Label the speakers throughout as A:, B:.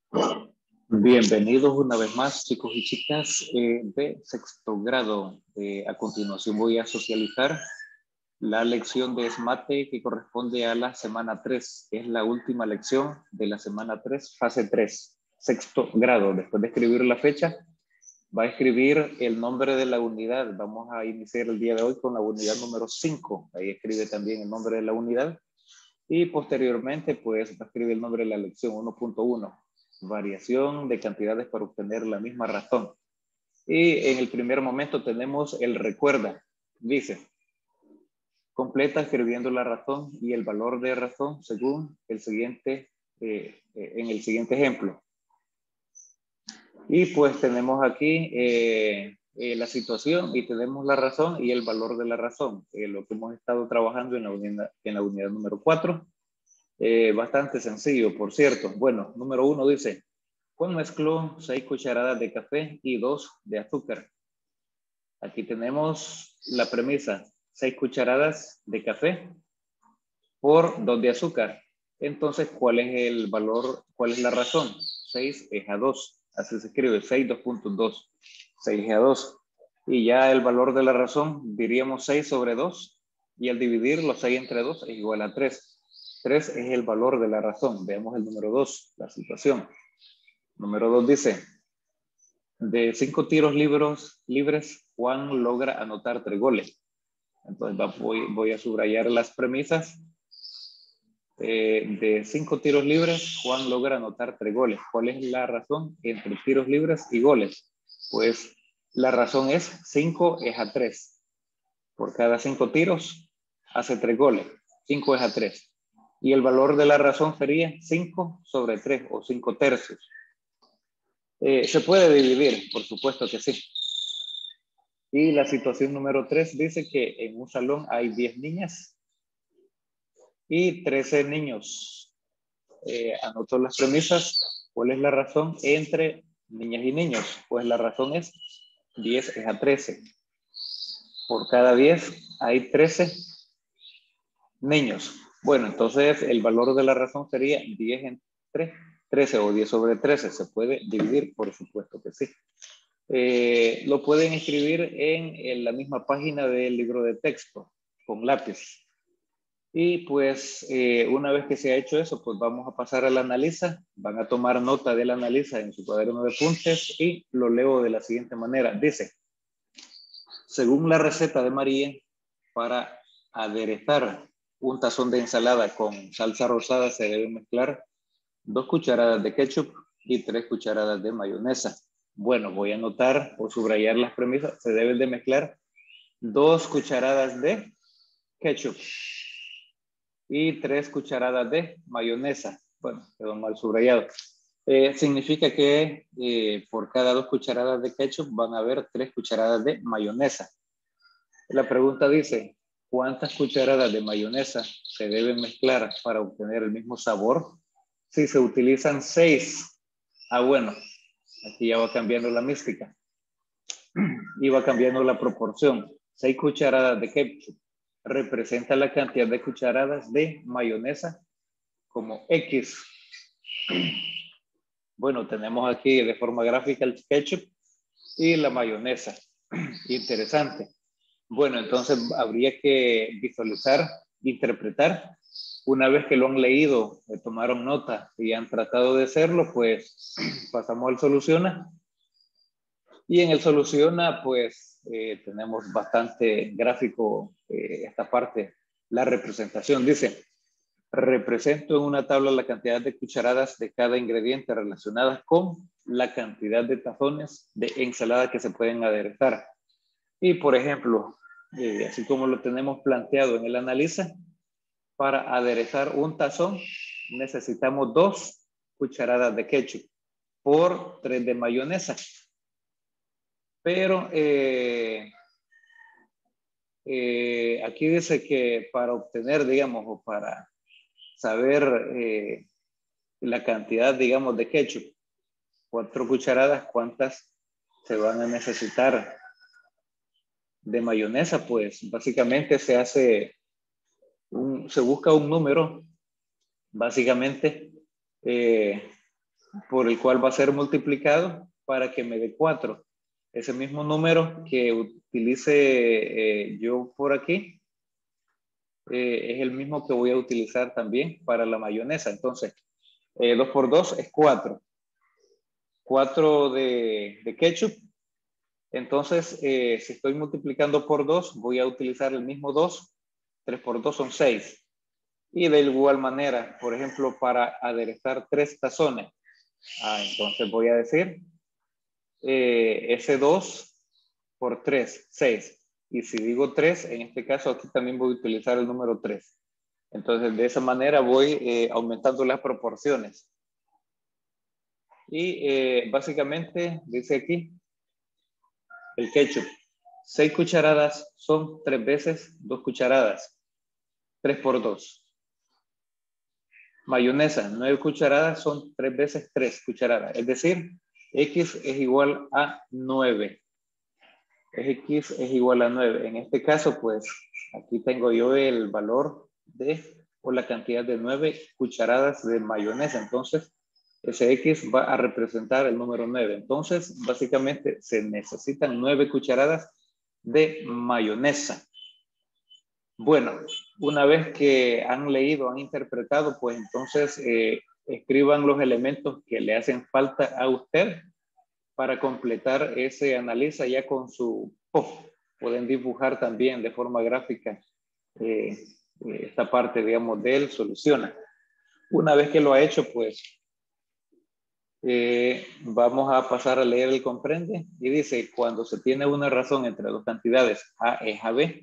A: Bienvenidos una vez más, chicos y chicas de sexto grado. A continuación voy a socializar la lección de SMATE que corresponde a la semana 3. Es la última lección de la semana 3, fase 3, sexto grado. Después de escribir la fecha, va a escribir el nombre de la unidad. Vamos a iniciar el día de hoy con la unidad número 5. Ahí escribe también el nombre de la unidad. Y posteriormente, pues, va a escribir el nombre de la lección 1.1. Variación de cantidades para obtener la misma razón. Y en el primer momento tenemos el recuerda. Dice, completa escribiendo la razón y el valor de razón según el siguiente, en el siguiente ejemplo. Y pues tenemos aquí la situación y tenemos la razón y el valor de la razón. Lo que hemos estado trabajando en la unidad número 4. Bastante sencillo, por cierto. Bueno, número 1 dice, Juan mezcló 6 cucharadas de café y 2 de azúcar. Aquí tenemos la premisa, 6 cucharadas de café por 2 de azúcar. Entonces, ¿cuál es el valor? ¿Cuál es la razón? 6 es a 2. Así se escribe, 6, 2.2. 6 es a 2. Y ya el valor de la razón, diríamos 6 sobre 2. Y al dividir los 6 entre 2 es igual a 3. 3 es el valor de la razón. Veamos el número 2, la situación. Número 2 dice, de 5 tiros libres, Juan logra anotar 3 goles. Entonces voy a subrayar las premisas. De 5 tiros libres, Juan logra anotar 3 goles. ¿Cuál es la razón entre tiros libres y goles? Pues la razón es 5 es a 3. Por cada 5 tiros hace 3 goles. 5 es a 3. Y el valor de la razón sería 5 sobre 3 o 5 tercios. Se puede dividir, por supuesto que sí. Y la situación número 3 dice que en un salón hay 10 niñas y 13 niños. Anotó las premisas. ¿Cuál es la razón entre niñas y niños? Pues la razón es 10 es a 13. Por cada 10 hay 13 niños. Bueno, entonces el valor de la razón sería 10 entre 13 o 10 sobre 13. Se puede dividir, por supuesto que sí. Lo pueden escribir en la misma página del libro de texto con lápiz. Y pues una vez que se ha hecho eso, pues vamos a pasar al analiza. Van a tomar nota del analiza en su cuaderno de apuntes y lo leo de la siguiente manera. Dice, según la receta de María, para aderezar un tazón de ensalada con salsa rosada se debe mezclar 2 cucharadas de ketchup y 3 cucharadas de mayonesa. Bueno, voy a anotar o subrayar las premisas. Se deben de mezclar 2 cucharadas de ketchup y 3 cucharadas de mayonesa. Bueno, quedó mal subrayado. Significa que por cada 2 cucharadas de ketchup van a haber 3 cucharadas de mayonesa. La pregunta dice, ¿cuántas cucharadas de mayonesa se deben mezclar para obtener el mismo sabor? Si se utilizan 6. Bueno, aquí ya va cambiando la mística. Y va cambiando la proporción. 6 cucharadas de ketchup representa la cantidad de cucharadas de mayonesa como X. Bueno, tenemos aquí de forma gráfica el ketchup y la mayonesa. Interesante. Bueno, entonces habría que visualizar, interpretar. Una vez que lo han leído, tomaron nota y han tratado de hacerlo, pues pasamos al soluciona. Y en el soluciona, pues tenemos bastante gráfico esta parte, la representación. Dice, represento en una tabla la cantidad de cucharadas de cada ingrediente relacionadas con la cantidad de tazones de ensalada que se pueden aderezar. Y por ejemplo, así como lo tenemos planteado en el analiza, para aderezar un tazón necesitamos 2 cucharadas de ketchup por 3 de mayonesa. Pero aquí dice que para obtener, digamos, o para saber la cantidad, digamos, de ketchup, 4 cucharadas, ¿cuántas se van a necesitar de mayonesa? Pues básicamente se busca un número, básicamente por el cual va a ser multiplicado para que me dé 4. Ese mismo número que utilice yo por aquí es el mismo que voy a utilizar también para la mayonesa. Entonces, 2 por 2 es 4. 4 de ketchup. Entonces, si estoy multiplicando por 2, voy a utilizar el mismo 2. 3 por 2 son 6. Y de igual manera, por ejemplo, para aderezar 3 tazones. Entonces voy a decir ese 2 por 3, 6. Y si digo 3, en este caso aquí también voy a utilizar el número 3. Entonces de esa manera voy aumentando las proporciones. Y básicamente dice aquí el ketchup. 6 cucharadas son 3 veces 2 cucharadas. 3 por 2. Mayonesa, 9 cucharadas son 3 veces 3 cucharadas. Es decir, X es igual a 9. X es igual a 9. En este caso, pues, aquí tengo yo el valor o la cantidad de 9 cucharadas de mayonesa. Entonces, ese X va a representar el número 9. Entonces, básicamente, se necesitan 9 cucharadas de mayonesa. Bueno, una vez que han leído, han interpretado, pues entonces escriban los elementos que le hacen falta a usted para completar ese análisis ya con su POF. Pueden dibujar también de forma gráfica esta parte, digamos, de él soluciona. Una vez que lo ha hecho, pues vamos a pasar a leer el comprende y dice, cuando se tiene una razón entre dos cantidades A es a B,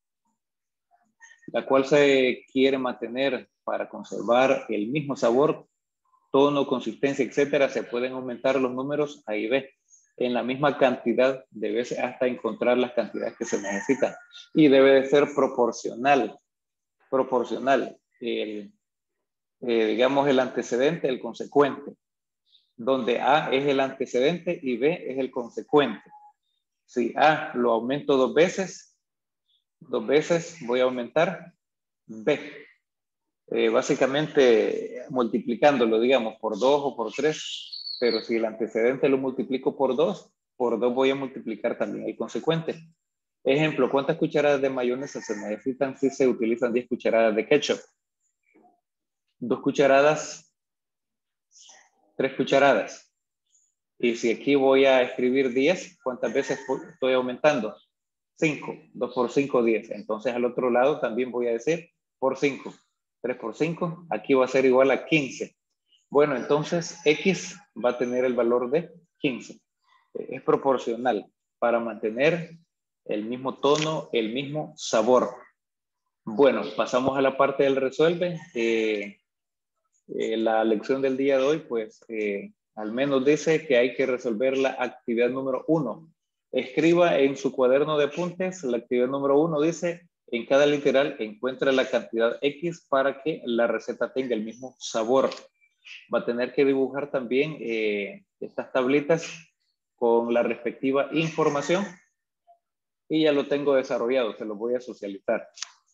A: la cual se quiere mantener para conservar el mismo sabor, tono, consistencia, etcétera, se pueden aumentar los números A y B en la misma cantidad de veces hasta encontrar las cantidades que se necesitan. Y debe de ser proporcional. Proporcional. Digamos el antecedente, el consecuente. Donde A es el antecedente y B es el consecuente. Si A lo aumento 2 veces voy a aumentar B. Básicamente multiplicándolo, digamos, por 2 o por 3, pero si el antecedente lo multiplico por 2 voy a multiplicar también el consecuente. Ejemplo, ¿cuántas cucharadas de mayonesa se necesitan si se utilizan 10 cucharadas de ketchup? 2 cucharadas, 3 cucharadas. Y si aquí voy a escribir 10, ¿cuántas veces estoy aumentando? 5. 2 por 5, 10. Entonces al otro lado también voy a decir por 5. 3 por 5, aquí va a ser igual a 15. Bueno, entonces X va a tener el valor de 15. Es proporcional para mantener el mismo tono, el mismo sabor. Bueno, pasamos a la parte del resuelve. La lección del día de hoy, pues, al menos dice que hay que resolver la actividad número 1. Escriba en su cuaderno de apuntes, la actividad número 1 dice, en cada literal encuentra la cantidad X para que la receta tenga el mismo sabor. Va a tener que dibujar también estas tablitas con la respectiva información y ya lo tengo desarrollado, se lo voy a socializar.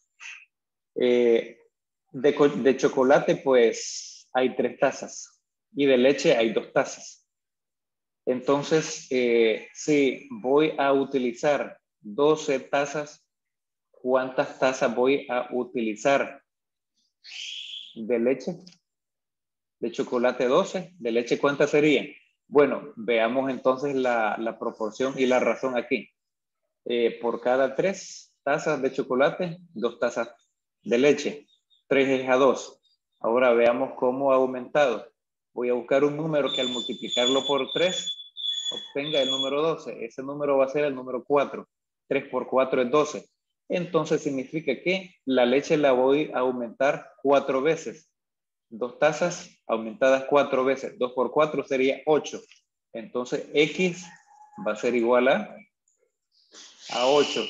A: De chocolate, pues hay 3 tazas y de leche hay 2 tazas. Entonces, si voy a utilizar 12 tazas, ¿cuántas tazas voy a utilizar de leche? De chocolate 12, de leche ¿cuántas serían? Bueno, veamos entonces la proporción y la razón aquí. Por cada 3 tazas de chocolate, 2 tazas de leche. 3 es a 2. Ahora veamos cómo ha aumentado. Voy a buscar un número que al multiplicarlo por 3 obtenga el número 12. Ese número va a ser el número 4. 3 por 4 es 12. Entonces significa que la leche la voy a aumentar 4 veces. 2 tazas aumentadas 4 veces. 2 por 4 sería 8. Entonces X va a ser igual a 8.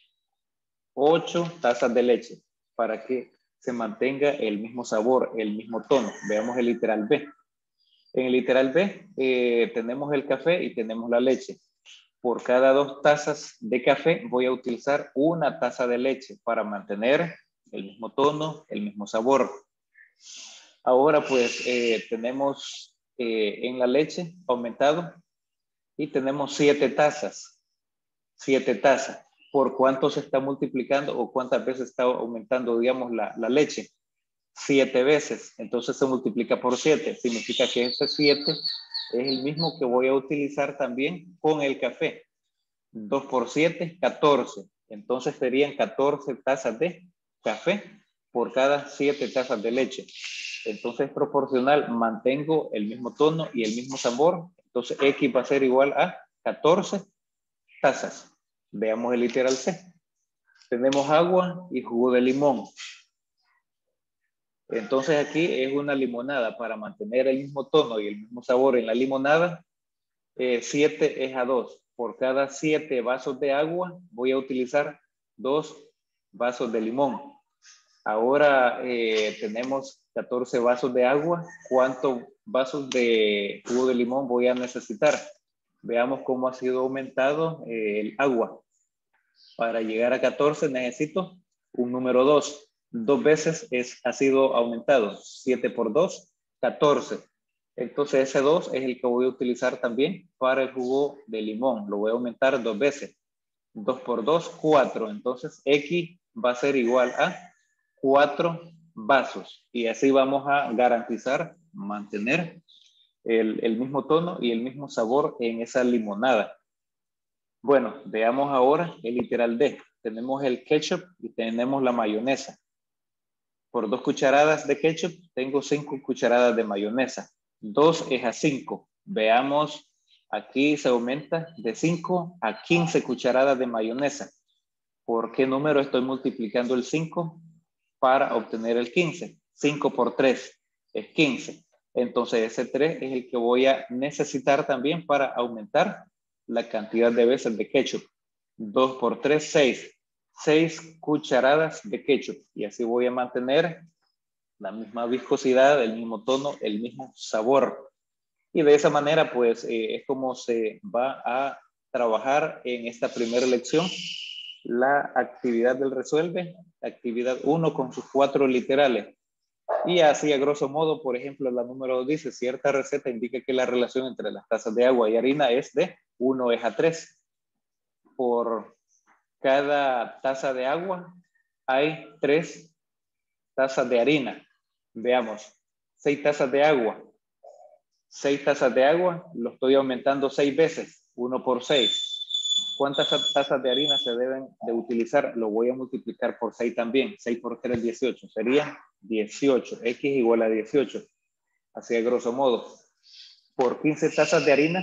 A: 8 tazas de leche para que se mantenga el mismo sabor, el mismo tono. Veamos el literal B. En el literal B tenemos el café y tenemos la leche. Por cada 2 tazas de café voy a utilizar 1 taza de leche para mantener el mismo tono, el mismo sabor. Ahora pues tenemos en la leche aumentado y tenemos 7 tazas. 7 tazas. ¿Por cuánto se está multiplicando o cuántas veces está aumentando, digamos, la leche? 7 veces. Entonces se multiplica por 7. Significa que ese 7 es el mismo que voy a utilizar también con el café. 2 por 7, 14. Entonces serían 14 tazas de café por cada 7 tazas de leche. Entonces proporcional, mantengo el mismo tono y el mismo sabor. Entonces X va a ser igual a 14 tazas. Veamos el literal C. Tenemos agua y jugo de limón. Entonces aquí es una limonada. Para mantener el mismo tono y el mismo sabor en la limonada, 7 es a 2. Por cada 7 vasos de agua voy a utilizar 2 vasos de limón. Ahora tenemos 14 vasos de agua. ¿Cuántos vasos de jugo de limón voy a necesitar? Veamos cómo ha sido aumentado el agua. Para llegar a 14 necesito un número 2. 2 veces ha sido aumentado. 7 por 2, 14. Entonces ese 2 es el que voy a utilizar también para el jugo de limón. Lo voy a aumentar 2 veces. 2 por 2, 4. Entonces X va a ser igual a 4 vasos. Y así vamos a garantizar mantener el mismo tono y el mismo sabor en esa limonada. Bueno, veamos ahora el literal D. Tenemos el ketchup y tenemos la mayonesa. Por 2 cucharadas de ketchup tengo 5 cucharadas de mayonesa. 2 es a 5. Veamos, aquí se aumenta de 5 a 15 cucharadas de mayonesa. ¿Por qué número estoy multiplicando el 5 para obtener el 15? 5 por 3 es 15. Entonces ese 3 es el que voy a necesitar también para aumentar la cantidad de veces de ketchup. 2 por 3, 6. 6 cucharadas de ketchup. Y así voy a mantener la misma viscosidad, el mismo tono, el mismo sabor. Y de esa manera, pues, es como se va a trabajar en esta primera lección la actividad del resuelve, actividad 1 con sus 4 literales. Y así a grosso modo, por ejemplo, la número 2 dice, cierta receta indica que la relación entre las tazas de agua y harina es de 1 es a 3. Por cada taza de agua hay 3 tazas de harina. Veamos, 6 tazas de agua. 6 tazas de agua, lo estoy aumentando 6 veces, 1 por 6. ¿Cuántas tazas de harina se deben de utilizar? Lo voy a multiplicar por 6 también. 6 por 3, 18. Sería 18. X igual a 18. Así a grosso modo. Por 15 tazas de harina.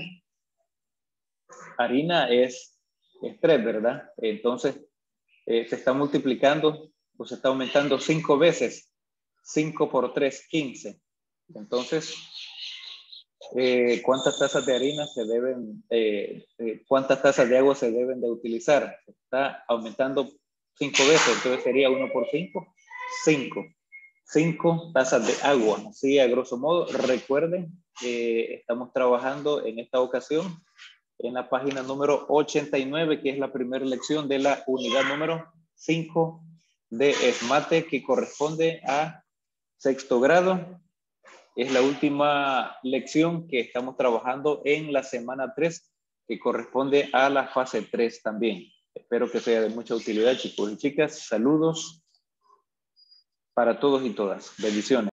A: Harina es 3, ¿verdad? Entonces, se está multiplicando o se está aumentando 5 veces. 5 por 3, 15. Entonces, ¿cuántas tazas de harina se deben, cuántas tazas de agua se deben de utilizar? Está aumentando 5 veces, entonces sería 1 por 5, 5. 5 tazas de agua, así a grosso modo. Recuerden, estamos trabajando en esta ocasión en la página número 89, que es la primera lección de la unidad número 5 de ESMATE, que corresponde a sexto grado. Es la última lección que estamos trabajando en la semana 3, que corresponde a la fase 3 también. Espero que sea de mucha utilidad, chicos y chicas. Saludos para todos y todas. Bendiciones.